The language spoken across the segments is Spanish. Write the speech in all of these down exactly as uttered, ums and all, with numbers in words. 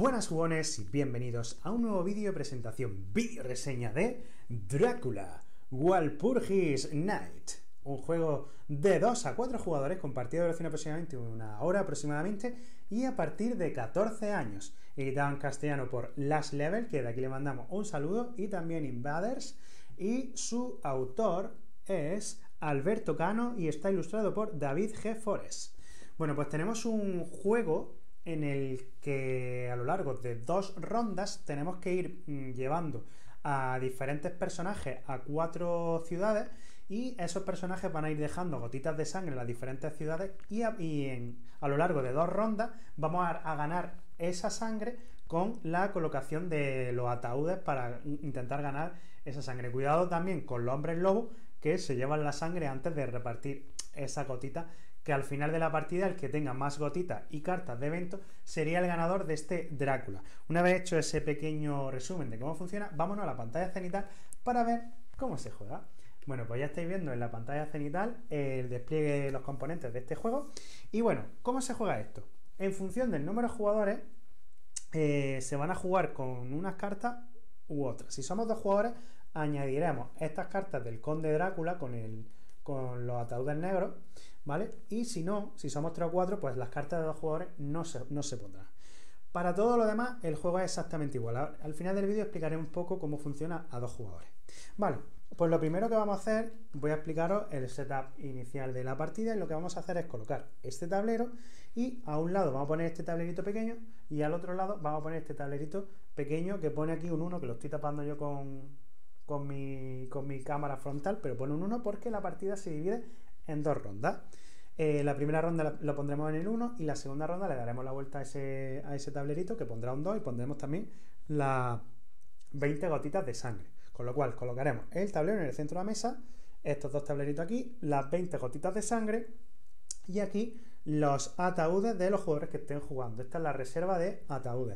Buenas jugones y bienvenidos a un nuevo vídeo de presentación, vídeo reseña de Drácula Walpurgis Night, un juego de dos a cuatro jugadores con partida de duración aproximadamente una hora aproximadamente y a partir de catorce años, editado en castellano por Last Level, que de aquí le mandamos un saludo, y también Invaders, y su autor es Alberto Cano y está ilustrado por David G. Forest. Bueno, pues tenemos un juego en el que a lo largo de dos rondas tenemos que ir mmm, llevando a diferentes personajes a cuatro ciudades, y esos personajes van a ir dejando gotitas de sangre en las diferentes ciudades, y a, y en, a lo largo de dos rondas vamos a, a ganar esa sangre con la colocación de los ataúdes para intentar ganar esa sangre. Cuidado también con los hombres lobos, que se llevan la sangre antes de repartir esa gotita, que al final de la partida el que tenga más gotitas y cartas de evento sería el ganador de este Drácula. Una vez hecho ese pequeño resumen de cómo funciona, vámonos a la pantalla cenital para ver cómo se juega. Bueno, pues ya estáis viendo en la pantalla cenital el despliegue de los componentes de este juego. Y bueno, ¿cómo se juega esto? En función del número de jugadores eh, se van a jugar con unas cartas u otras. Si somos dos jugadores, añadiremos estas cartas del Conde Drácula con el con los ataúdes negros, ¿vale? Y si no, si somos tres o cuatro, pues las cartas de dos jugadores no se, no se pondrán. Para todo lo demás, el juego es exactamente igual. Al final del vídeo explicaré un poco cómo funciona a dos jugadores. Vale, pues lo primero que vamos a hacer, voy a explicaros el setup inicial de la partida, y lo que vamos a hacer es colocar este tablero, y a un lado vamos a poner este tablerito pequeño, y al otro lado vamos a poner este tablerito pequeño que pone aquí un uno, que lo estoy tapando yo con... Con mi, con mi cámara frontal, pero pone un uno porque la partida se divide en dos rondas. Eh, la primera ronda lo pondremos en el uno, y la segunda ronda le daremos la vuelta a ese, a ese tablerito, que pondrá un dos, y pondremos también las veinte gotitas de sangre. Con lo cual colocaremos el tablero en el centro de la mesa, estos dos tableritos aquí, las veinte gotitas de sangre, y aquí los ataúdes de los jugadores que estén jugando. Esta es la reserva de ataúdes.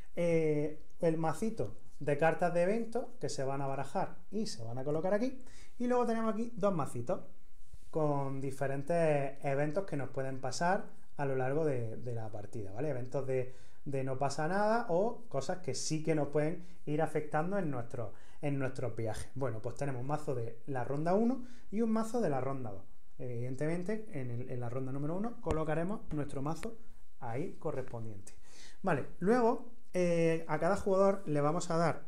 Eh, el macito de cartas de evento que se van a barajar y se van a colocar aquí, y luego tenemos aquí dos macitos con diferentes eventos que nos pueden pasar a lo largo de, de la partida, ¿vale? Eventos de, de no pasa nada, o cosas que sí que nos pueden ir afectando en, nuestro, en nuestros viajes. Bueno, pues tenemos un mazo de la ronda uno y un mazo de la ronda dos. Evidentemente, en, el, en la ronda número uno colocaremos nuestro mazo ahí correspondiente. Vale, luego eh, a cada jugador le vamos a dar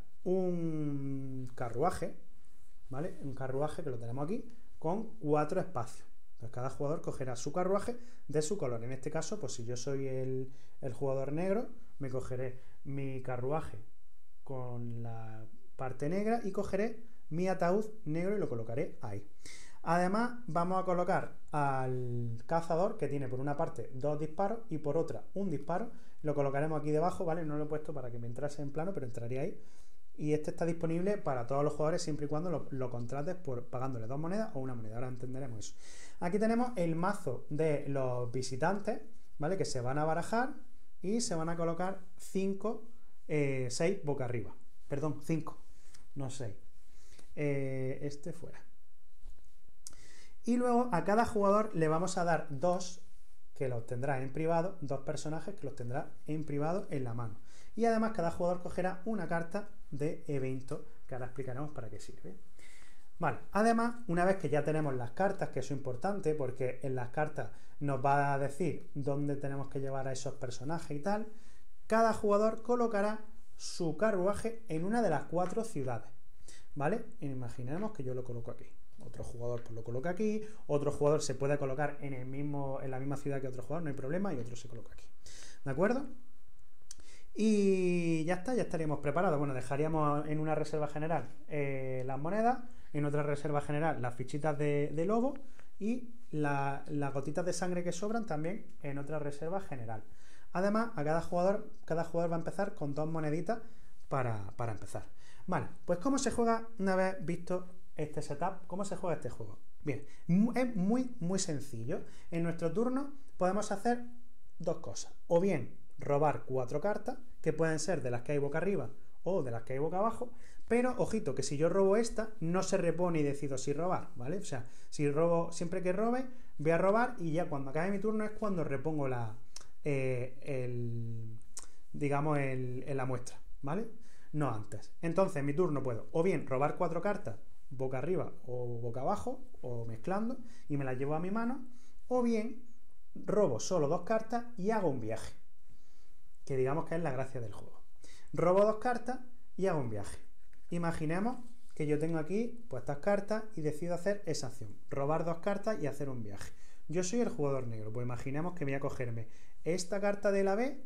un carruaje, ¿vale? Un carruaje que lo tenemos aquí con cuatro espacios. Entonces cada jugador cogerá su carruaje de su color. En este caso, pues si yo soy el, el jugador negro, me cogeré mi carruaje con la parte negra y cogeré mi ataúd negro y lo colocaré ahí. Además, vamos a colocar al cazador, que tiene por una parte dos disparos y por otra un disparo. Lo colocaremos aquí debajo, ¿vale? No lo he puesto para que me entrase en plano, pero entraría ahí. Y este está disponible para todos los jugadores siempre y cuando lo, lo contrates por pagándole dos monedas o una moneda. Ahora entenderemos eso. Aquí tenemos el mazo de los visitantes, ¿vale? Que se van a barajar y se van a colocar cinco, seis boca arriba. Perdón, cinco, no seis. Eh, este fuera. Y luego a cada jugador le vamos a dar dos, que los tendrá en privado, dos personajes que los tendrá en privado en la mano. Y además cada jugador cogerá una carta de evento, que ahora explicaremos para qué sirve. Vale, además, una vez que ya tenemos las cartas, que eso es importante, porque en las cartas nos va a decir dónde tenemos que llevar a esos personajes y tal, cada jugador colocará su carruaje en una de las cuatro ciudades, ¿vale? Imaginemos que yo lo coloco aquí. Otro jugador pues lo coloca aquí, otro jugador se puede colocar en el mismo, en la misma ciudad que otro jugador, no hay problema, y otro se coloca aquí. ¿De acuerdo? Y ya está, ya estaríamos preparados. Bueno, dejaríamos en una reserva general eh, las monedas, en otra reserva general las fichitas de, de lobo, y la, las gotitas de sangre que sobran también en otra reserva general. Además, a cada jugador, cada jugador va a empezar con dos moneditas para, para empezar. Vale, pues ¿cómo se juega una vez visto este setup? ¿Cómo se juega este juego? Bien, es muy muy sencillo. En nuestro turno podemos hacer dos cosas: o bien robar cuatro cartas, que pueden ser de las que hay boca arriba o de las que hay boca abajo, pero ojito, que si yo robo esta, no se repone y decido si robar, ¿vale? O sea, si robo, siempre que robe, voy a robar, y ya cuando acabe mi turno es cuando repongo la, eh, el, digamos, el, en la muestra, ¿vale? No antes. Entonces, en mi turno puedo o bien robar cuatro cartas boca arriba o boca abajo, o mezclando, y me las llevo a mi mano, o bien robo solo dos cartas y hago un viaje, que digamos que es la gracia del juego. Robo dos cartas y hago un viaje. Imaginemos que yo tengo aquí pues estas cartas y decido hacer esa acción, robar dos cartas y hacer un viaje. Yo soy el jugador negro, pues imaginemos que voy a cogerme esta carta de la B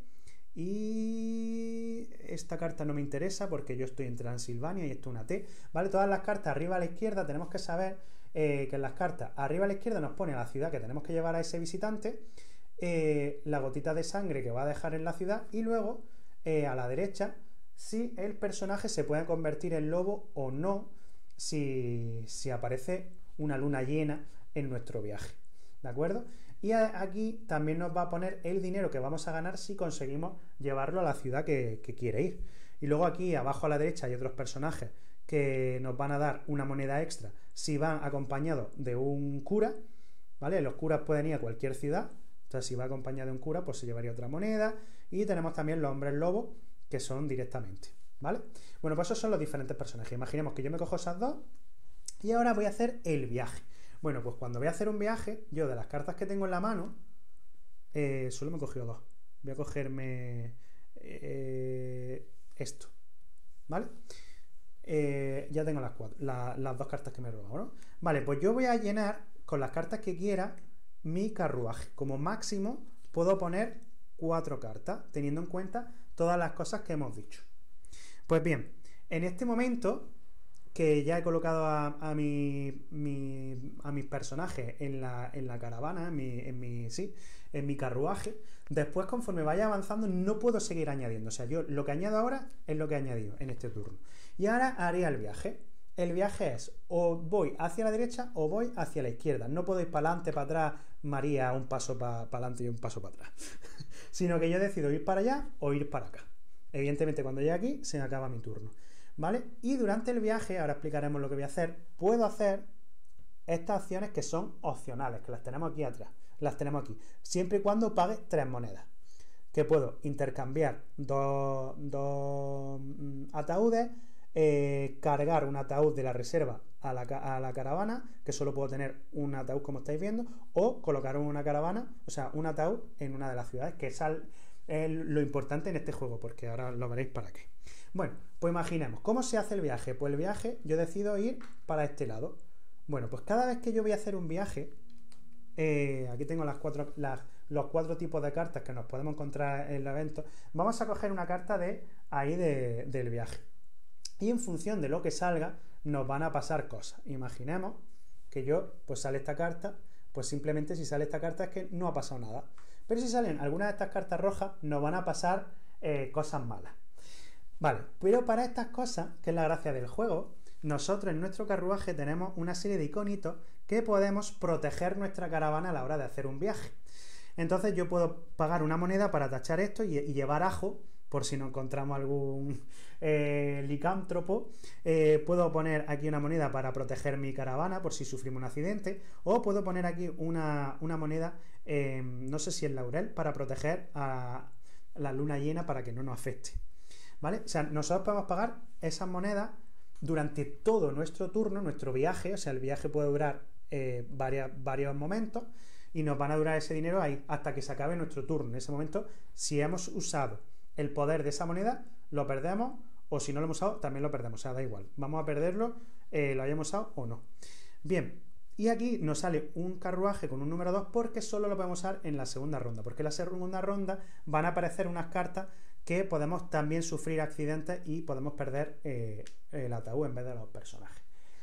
y esta carta no me interesa porque yo estoy en Transilvania y esto es una T, ¿vale? Todas las cartas arriba a la izquierda tenemos que saber eh, que en las cartas arriba a la izquierda nos pone la ciudad que tenemos que llevar a ese visitante, eh, la gotita de sangre que va a dejar en la ciudad y luego eh, a la derecha si el personaje se puede convertir en lobo o no si, si aparece una luna llena en nuestro viaje, ¿de acuerdo? Y aquí también nos va a poner el dinero que vamos a ganar si conseguimos llevarlo a la ciudad que, que quiere ir. Y luego aquí abajo a la derecha hay otros personajes que nos van a dar una moneda extra si van acompañados de un cura, ¿vale? Los curas pueden ir a cualquier ciudad, entonces si va acompañado de un cura pues se llevaría otra moneda. Y tenemos también los hombres lobos que son directamente, ¿vale? Bueno, pues esos son los diferentes personajes. Imaginemos que yo me cojo esas dos y ahora voy a hacer el viaje. Bueno, pues cuando voy a hacer un viaje, yo de las cartas que tengo en la mano, eh, solo me he cogido dos. Voy a cogerme eh, esto, ¿vale? Eh, ya tengo las, cuatro, la, las dos cartas que me he robado, ¿no? Vale, pues yo voy a llenar con las cartas que quiera mi carruaje. Como máximo puedo poner cuatro cartas, teniendo en cuenta todas las cosas que hemos dicho. Pues bien, en este momento que ya he colocado a, a, mi, mi, a mis personajes en la, en la caravana, en mi, en, mi, sí, en mi carruaje, después conforme vaya avanzando no puedo seguir añadiendo. O sea, yo lo que añado ahora es lo que he añadido en este turno. Y ahora haré el viaje. El viaje es o voy hacia la derecha o voy hacia la izquierda. No puedo ir para adelante, para atrás, María, un paso para pa adelante y un paso para atrás. Sino que yo decido ir para allá o ir para acá. Evidentemente cuando llegue aquí se me acaba mi turno, ¿vale? Y durante el viaje, ahora explicaremos lo que voy a hacer, puedo hacer estas acciones que son opcionales, que las tenemos aquí atrás, las tenemos aquí, siempre y cuando pague tres monedas, que puedo intercambiar dos, dos ataúdes, eh, cargar un ataúd de la reserva a la, a la caravana, que solo puedo tener un ataúd como estáis viendo, o colocar una caravana, o sea, un ataúd en una de las ciudades, que es al, es lo importante en este juego, porque ahora lo veréis para qué. Bueno, pues imaginemos, ¿cómo se hace el viaje? Pues el viaje, yo decido ir para este lado. Bueno, pues cada vez que yo voy a hacer un viaje, eh, aquí tengo las cuatro, las, los cuatro tipos de cartas que nos podemos encontrar en el evento. Vamos a coger una carta de ahí de, del viaje. Y en función de lo que salga, nos van a pasar cosas. Imaginemos que yo, pues sale esta carta, pues simplemente si sale esta carta es que no ha pasado nada. Pero si salen algunas de estas cartas rojas, nos van a pasar eh, cosas malas. Vale, pero para estas cosas, que es la gracia del juego, nosotros en nuestro carruaje tenemos una serie de iconitos que podemos proteger nuestra caravana a la hora de hacer un viaje. Entonces yo puedo pagar una moneda para tachar esto y, y llevar ajo, por si no encontramos algún eh, licántropo. Eh, puedo poner aquí una moneda para proteger mi caravana por si sufrimos un accidente, o puedo poner aquí una, una moneda, eh, no sé si es laurel, para proteger a la luna llena para que no nos afecte, ¿vale? O sea, nosotros podemos pagar esas monedas durante todo nuestro turno, nuestro viaje. O sea, el viaje puede durar eh, varias, varios momentos y nos van a durar ese dinero ahí hasta que se acabe nuestro turno. En ese momento, si hemos usado el poder de esa moneda, lo perdemos, o si no lo hemos usado, también lo perdemos. O sea, da igual, vamos a perderlo, eh, lo hayamos usado o no. Bien, y aquí nos sale un carruaje con un número dos porque solo lo podemos usar en la segunda ronda, porque en la segunda ronda van a aparecer unas cartas que podemos también sufrir accidentes y podemos perder eh, el ataúd en vez de los personajes.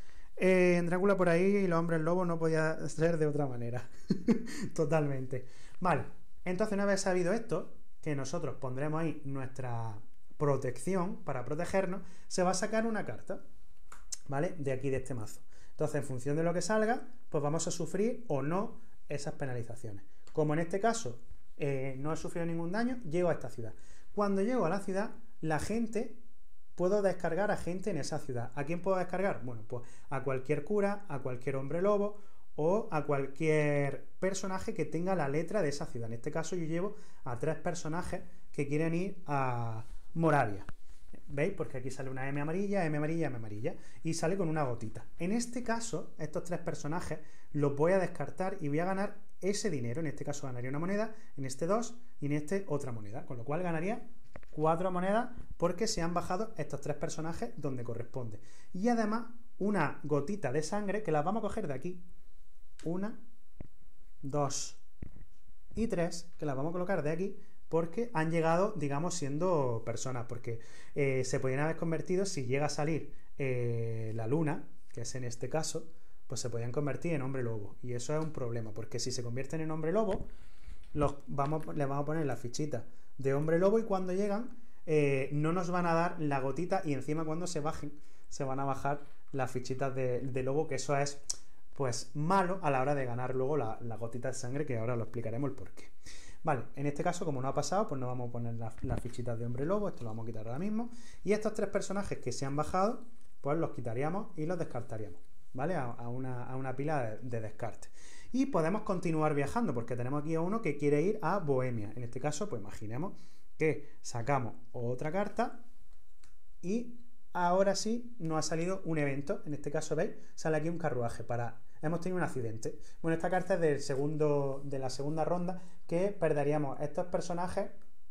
Eh, en Drácula por ahí y los hombres lobos no podía ser de otra manera. Totalmente. Vale, entonces una vez sabido esto, que nosotros pondremos ahí nuestra protección para protegernos, se va a sacar una carta, ¿vale? De aquí, de este mazo. Entonces, en función de lo que salga, pues vamos a sufrir o no esas penalizaciones. Como en este caso eh, no he sufrido ningún daño, llego a esta ciudad. Cuando llego a la ciudad, la gente, puedo descargar a gente en esa ciudad. ¿A quién puedo descargar? Bueno, pues a cualquier cura, a cualquier hombre lobo o a cualquier personaje que tenga la letra de esa ciudad. En este caso yo llevo a tres personajes que quieren ir a Moravia. ¿Veis? Porque aquí sale una M amarilla, M amarilla, M amarilla. Y sale con una gotita. En este caso, estos tres personajes los voy a descartar y voy a ganar ese dinero. En este caso ganaría una moneda, en este dos y en este otra moneda. Con lo cual ganaría cuatro monedas porque se han bajado estos tres personajes donde corresponde. Y además una gotita de sangre que las vamos a coger de aquí. Una, dos y tres, que las vamos a colocar de aquí. Porque han llegado, digamos, siendo personas, porque eh, se podrían haber convertido, si llega a salir eh, la luna, que es en este caso, pues se podían convertir en hombre lobo, y eso es un problema, porque si se convierten en hombre lobo, los vamos, les vamos a poner la fichita de hombre lobo, y cuando llegan eh, no nos van a dar la gotita, y encima cuando se bajen, se van a bajar las fichitas de, de lobo, que eso es, pues, malo a la hora de ganar luego la, la gotita de sangre, que ahora lo explicaremos el porqué. Vale, en este caso, como no ha pasado, pues no vamos a poner las, las fichitas de hombre lobo, esto lo vamos a quitar ahora mismo. Y estos tres personajes que se han bajado, pues los quitaríamos y los descartaríamos, ¿vale? A, a, una, a una pila de, de descarte. Y podemos continuar viajando, porque tenemos aquí a uno que quiere ir a Bohemia. En este caso, pues imaginemos que sacamos otra carta y ahora sí nos ha salido un evento. En este caso, ¿veis? Sale aquí un carruaje para... Hemos tenido un accidente. Bueno, esta carta es del segundo, de la segunda ronda, que perderíamos estos personajes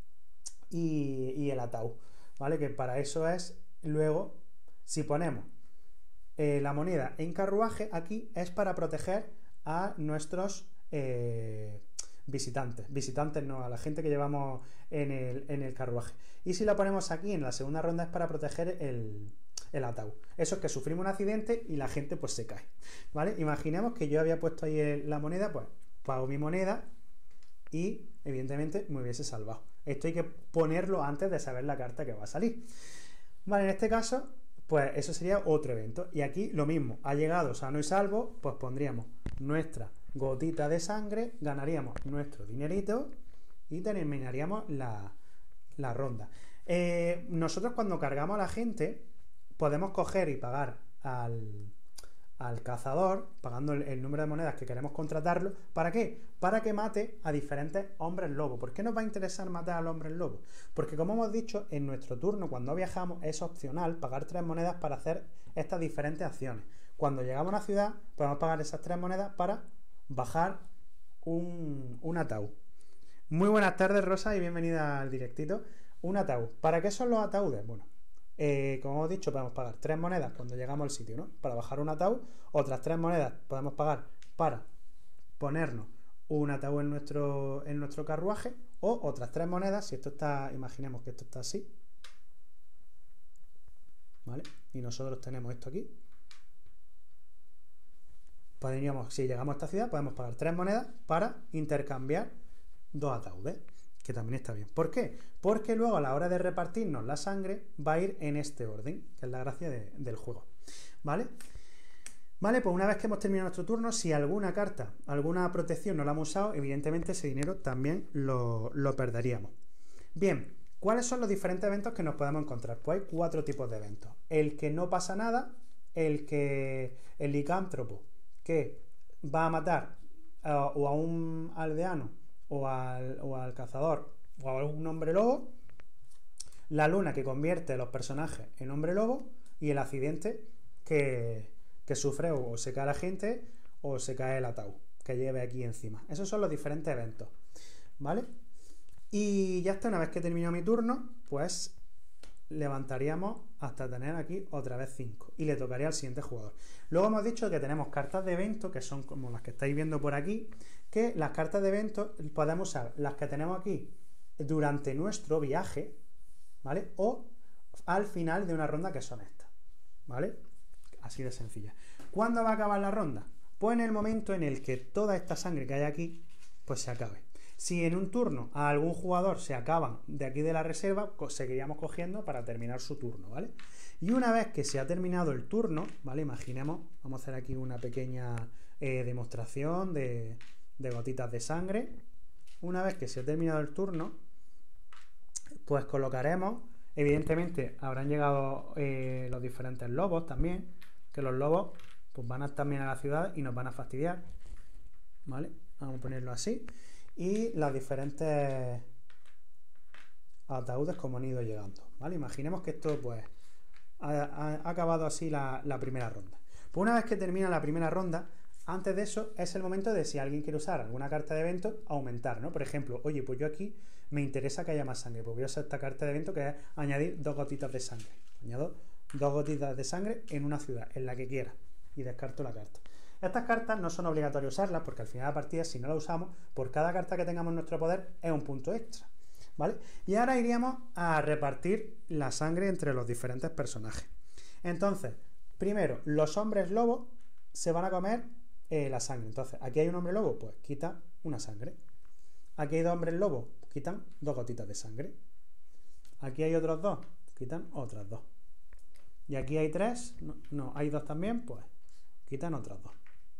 y, y el ataúd, ¿vale? Que para eso es, luego, si ponemos eh, la moneda en carruaje, aquí es para proteger a nuestros eh, visitantes. Visitantes no, a la gente que llevamos en el, en el carruaje. Y si la ponemos aquí en la segunda ronda es para proteger el... el ataúd. Eso es que sufrimos un accidente y la gente pues se cae, ¿vale? Imaginemos que yo había puesto ahí la moneda, pues pago mi moneda y evidentemente me hubiese salvado. Esto hay que ponerlo antes de saber la carta que va a salir. Vale, en este caso, pues eso sería otro evento. Y aquí lo mismo, ha llegado sano y salvo, pues pondríamos nuestra gotita de sangre, ganaríamos nuestro dinerito y terminaríamos la, la ronda. Eh, nosotros cuando cargamos a la gente podemos coger y pagar al, al cazador, pagando el, el número de monedas que queremos contratarlo. ¿Para qué? Para que mate a diferentes hombres lobo. ¿Por qué nos va a interesar matar al hombre lobo? Porque, como hemos dicho, en nuestro turno, cuando viajamos, es opcional pagar tres monedas para hacer estas diferentes acciones. Cuando llegamos a una ciudad, podemos pagar esas tres monedas para bajar un, un ataúd. Muy buenas tardes, Rosa, y bienvenida al directito. Un ataúd. ¿Para qué son los ataúdes? Bueno, Eh, como hemos dicho, podemos pagar tres monedas cuando llegamos al sitio, ¿no? Para bajar un ataúd. Otras tres monedas podemos pagar para ponernos un ataúd en nuestro, en nuestro carruaje. O otras tres monedas, si esto está, imaginemos que esto está así, ¿vale? Y nosotros tenemos esto aquí. Podríamos, si llegamos a esta ciudad, podemos pagar tres monedas para intercambiar dos ataúdes, que también está bien. ¿Por qué? Porque luego a la hora de repartirnos la sangre va a ir en este orden, que es la gracia de, del juego, ¿vale? Vale, pues una vez que hemos terminado nuestro turno, si alguna carta, alguna protección no la hemos usado, evidentemente ese dinero también lo, lo perderíamos. Bien, ¿cuáles son los diferentes eventos que nos podemos encontrar? Pues hay cuatro tipos de eventos. El que no pasa nada, el que el licántropo, que va a matar a, o a un aldeano o al, o al cazador o a un hombre lobo, la luna que convierte a los personajes en hombre lobo y el accidente que, que sufre o se cae la gente o se cae el ataúd que lleve aquí encima. Esos son los diferentes eventos, ¿vale? Y ya está, una vez que terminó mi turno, pues levantaríamos hasta tener aquí otra vez cinco y le tocaría al siguiente jugador. Luego hemos dicho que tenemos cartas de evento, que son como las que estáis viendo por aquí, que las cartas de evento podemos usar las que tenemos aquí durante nuestro viaje, ¿vale? O al final de una ronda, que son estas, ¿vale? Así de sencilla. ¿Cuándo va a acabar la ronda? Pues en el momento en el que toda esta sangre que hay aquí pues se acabe. Si en un turno a algún jugador se acaban de aquí de la reserva, seguiríamos cogiendo para terminar su turno, ¿vale? Y una vez que se ha terminado el turno, ¿vale? Imaginemos, vamos a hacer aquí una pequeña eh, demostración de, de gotitas de sangre. Una vez que se ha terminado el turno, pues colocaremos, evidentemente habrán llegado eh, los diferentes lobos también, que los lobos pues van a también a la ciudad y nos van a fastidiar, ¿vale? Vamos a ponerlo así. Y las diferentes ataúdes como han ido llegando, ¿vale? Imaginemos que esto pues ha, ha, ha acabado así la, la primera ronda. Pues una vez que termina la primera ronda, antes de eso es el momento de, si alguien quiere usar alguna carta de evento, aumentar, ¿no? Por ejemplo, oye, pues yo aquí me interesa que haya más sangre, pues voy a usar esta carta de evento, que es añadir dos gotitas de sangre. Añado dos gotitas de sangre en una ciudad, en la que quiera, y descarto la carta. Estas cartas no son obligatorias usarlas, porque al final de la partida, si no la usamos, por cada carta que tengamos en nuestro poder es un punto extra, ¿vale? Y ahora iríamos a repartir la sangre entre los diferentes personajes. Entonces, primero, los hombres lobos se van a comer eh, la sangre. Entonces, aquí hay un hombre lobo, pues quita una sangre. Aquí hay dos hombres lobos, pues quitan dos gotitas de sangre. Aquí hay otros dos, pues quitan otras dos. Y aquí hay tres, no, no, hay dos también, pues quitan otras dos.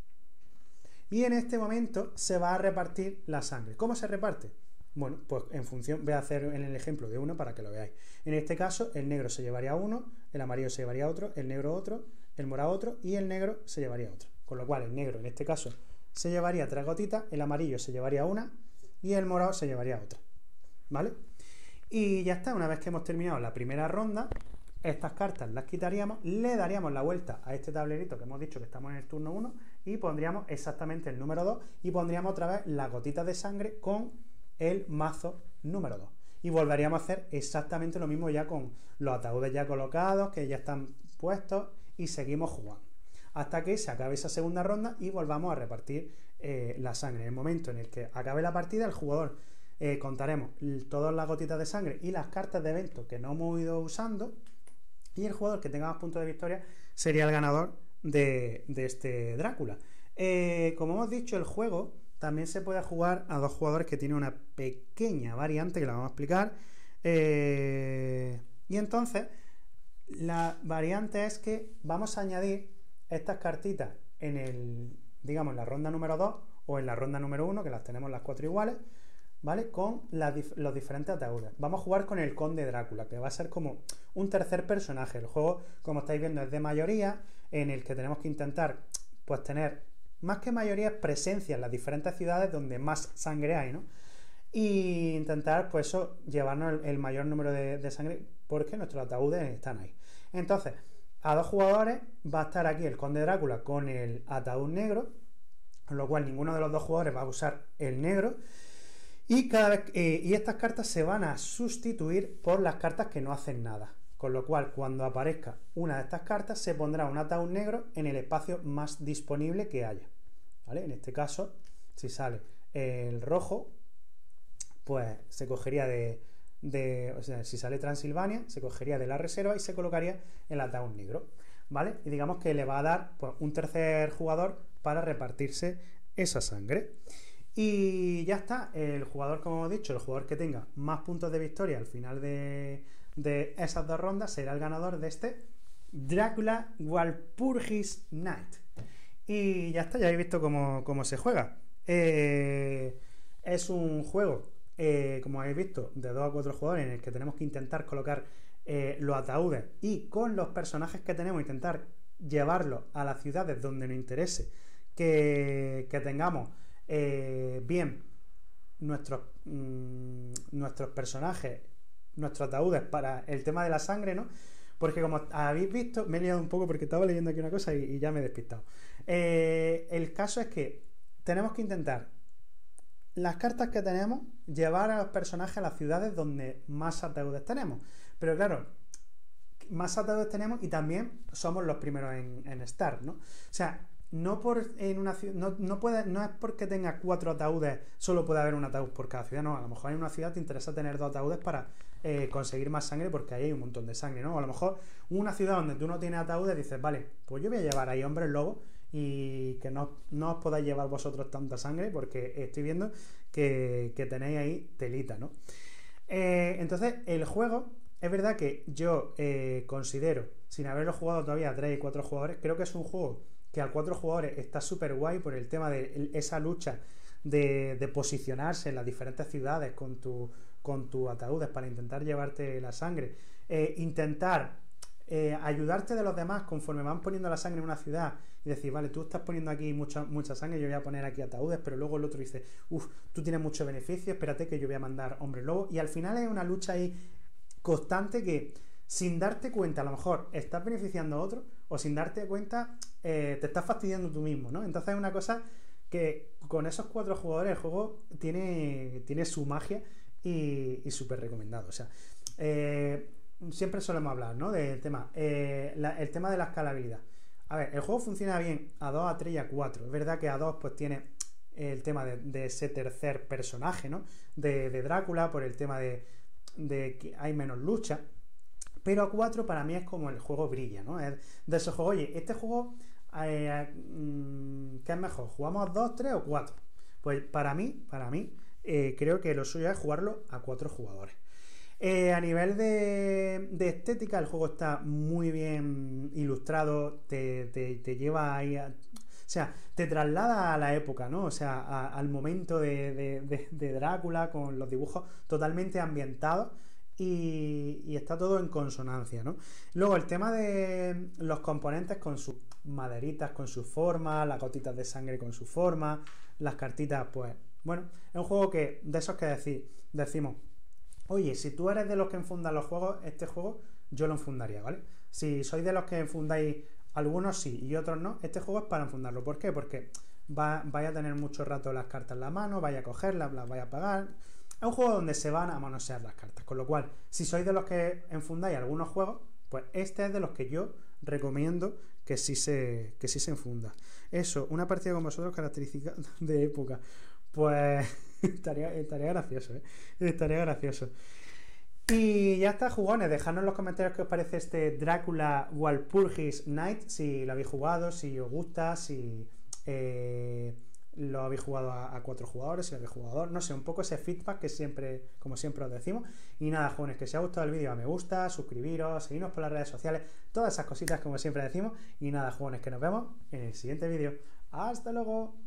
Y en este momento se va a repartir la sangre. ¿Cómo se reparte? Bueno, pues en función, voy a hacer en el ejemplo de uno para que lo veáis. En este caso, el negro se llevaría uno, el amarillo se llevaría otro, el negro otro, el morado otro y el negro se llevaría otro. Con lo cual, el negro en este caso se llevaría tres gotitas, el amarillo se llevaría una y el morado se llevaría otra, ¿vale? Y ya está. Una vez que hemos terminado la primera ronda, estas cartas las quitaríamos, le daríamos la vuelta a este tablerito que hemos dicho que estamos en el turno uno y pondríamos exactamente el número dos y pondríamos otra vez las gotitas de sangre con el mazo número dos. Y volveríamos a hacer exactamente lo mismo ya con los ataúdes ya colocados, que ya están puestos, y seguimos jugando hasta que se acabe esa segunda ronda y volvamos a repartir eh, la sangre. En el momento en el que acabe la partida, el jugador eh, contaremos todas las gotitas de sangre y las cartas de evento que no hemos ido usando, y el jugador que tenga más puntos de victoria sería el ganador de, de este Drácula. Eh, como hemos dicho, el juego también se puede jugar a dos jugadores, que tiene una pequeña variante que la vamos a explicar. Eh, y entonces, la variante es que vamos a añadir estas cartitas en el, digamos, en la ronda número dos o en la ronda número uno, que las tenemos las cuatro iguales, ¿vale? Con las, los diferentes ataúdes. Vamos a jugar con el Conde Drácula, que va a ser como un tercer personaje. El juego, como estáis viendo, es de mayoría, en el que tenemos que intentar, pues, tener, más que mayoría, presencia en las diferentes ciudades donde más sangre hay, ¿no? Y intentar, pues eso, llevarnos el, el mayor número de, de sangre, porque nuestros ataúdes están ahí. Entonces, a dos jugadores va a estar aquí el Conde Drácula con el ataúd negro, con lo cual ninguno de los dos jugadores va a usar el negro. Y, cada vez, eh, y estas cartas se van a sustituir por las cartas que no hacen nada. Con lo cual, cuando aparezca una de estas cartas, se pondrá un ataúd negro en el espacio más disponible que haya, ¿vale? En este caso, si sale el rojo, pues se cogería de, de... O sea, si sale Transilvania, se cogería de la reserva y se colocaría el ataúd negro, ¿vale? Y digamos que le va a dar, pues, un tercer jugador para repartirse esa sangre. Y ya está. El jugador, como hemos dicho, el jugador que tenga más puntos de victoria al final de, de esas dos rondas será el ganador de este Drácula Walpurgis Night. Y ya está, ya habéis visto cómo, cómo se juega. Eh, es un juego, eh, como habéis visto, de dos a cuatro jugadores, en el que tenemos que intentar colocar eh, los ataúdes y con los personajes que tenemos intentar llevarlos a las ciudades donde nos interese que, que tengamos Eh, bien nuestros, mmm, nuestros personajes, nuestros ataúdes, para el tema de la sangre, ¿no? Porque, como habéis visto, me he liado un poco porque estaba leyendo aquí una cosa y, y ya me he despistado. Eh, el caso es que tenemos que intentar, las cartas que tenemos, llevar a los personajes a las ciudades donde más ataúdes tenemos. Pero claro, más ataúdes tenemos y también somos los primeros en, en estar, ¿no? O sea, no por en una no, no puede, no es porque tenga cuatro ataúdes, solo puede haber un ataúd por cada ciudad, no. A lo mejor en una ciudad te interesa tener dos ataúdes para eh, conseguir más sangre, porque ahí hay un montón de sangre, ¿no? O a lo mejor una ciudad donde tú no tienes ataúdes, dices, vale, pues yo voy a llevar ahí hombres lobos y que no, no os podáis llevar vosotros tanta sangre, porque estoy viendo que, que tenéis ahí telita, ¿no? Eh, entonces, el juego, es verdad que yo eh, considero, sin haberlo jugado todavía a tres y cuatro jugadores, creo que es un juego que a cuatro jugadores está súper guay por el tema de esa lucha de, de posicionarse en las diferentes ciudades con tu con tus ataúdes para intentar llevarte la sangre, eh, intentar eh, ayudarte de los demás conforme van poniendo la sangre en una ciudad y decir, vale, tú estás poniendo aquí mucha, mucha sangre, yo voy a poner aquí ataúdes, pero luego el otro dice, uff, tú tienes mucho beneficio, espérate que yo voy a mandar hombre lobo, y al final es una lucha ahí constante que sin darte cuenta a lo mejor estás beneficiando a otro o sin darte cuenta eh, te estás fastidiando tú mismo, ¿no? Entonces es una cosa que con esos cuatro jugadores el juego tiene, tiene su magia y, y súper recomendado. O sea, eh, siempre solemos hablar, ¿no? Del tema, eh, la, el tema de la escalabilidad. A ver, el juego funciona bien a dos, a tres y a cuatro. Es verdad que a dos pues tiene el tema de, de ese tercer personaje, ¿no? De, de Drácula, por el tema de, de que hay menos lucha. Pero a cuatro para mí es como el juego brilla, ¿no? Es de esos juegos, oye, este juego, eh, ¿qué es mejor? ¿Jugamos dos, tres o cuatro? Pues para mí, para mí, eh, creo que lo suyo es jugarlo a cuatro jugadores. Eh, a nivel de, de estética, el juego está muy bien ilustrado, te, te, te lleva ahí a, o sea, te traslada a la época, ¿no? O sea, a, al momento de, de, de, de Drácula con los dibujos totalmente ambientados y, y está todo en consonancia, ¿no? Luego el tema de los componentes con sus maderitas, con su forma, las gotitas de sangre con su forma, las cartitas, pues, bueno, es un juego que, de esos que decir, decimos, oye, si tú eres de los que enfundan los juegos, este juego yo lo enfundaría, ¿vale? Si sois de los que enfundáis, algunos sí y otros no, este juego es para enfundarlo. ¿Por qué? Porque va, vais a tener mucho rato las cartas en la mano, vais a cogerlas, las vais a pagar. Es un juego donde se van a manosear las cartas, con lo cual, si sois de los que enfundáis algunos juegos, pues este es de los que yo recomiendo que sí se, que sí se enfunda. Eso, una partida con vosotros, características de época. Pues estaría, estaría gracioso, ¿eh? Estaría gracioso. Y ya está, jugones. Dejadnos en los comentarios qué os parece este Drácula Walpurgis Night. Si lo habéis jugado, si os gusta, si eh, lo habéis jugado a, a cuatro jugadores, si lo habéis jugado, no sé, un poco ese feedback que siempre, como siempre os decimos. Y nada, jóvenes, que si os ha gustado el vídeo, a me gusta, suscribiros, seguidnos por las redes sociales, todas esas cositas como siempre decimos. Y nada, jóvenes, que nos vemos en el siguiente vídeo. ¡Hasta luego!